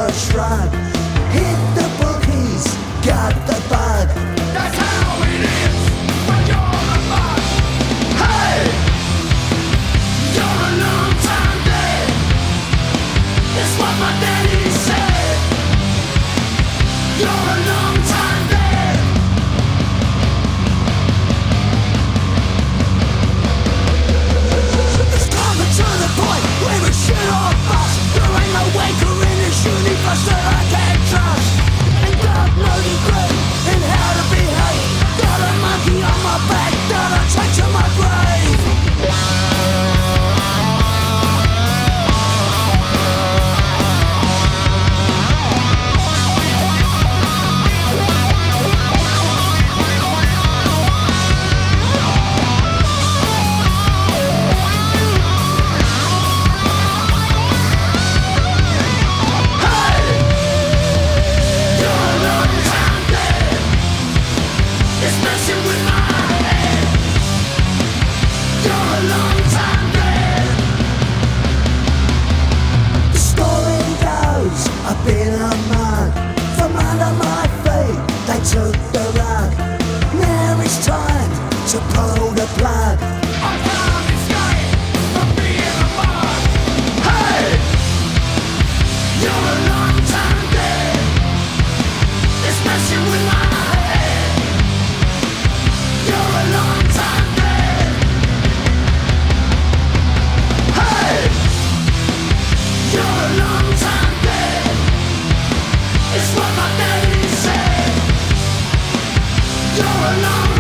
first run. Hit the bookies, got the bug. That's how it is when you're a bug. Hey, you're a long time dead. It's what my daddy said. You're a long time dead. It's coming to the point where we shit or bust. There ain't no waker in this universe that I can't trust. And got no degree in how to behave. Got a monkey on my back that I take to my grave. Took the rug. Now it's time to pull the plug. I'm from escape from being a bug. Hey, you're a long time dead. It's messing with my head. You're a long time dead. Hey, you're a long time dead. It's what my daddy said. You're alone.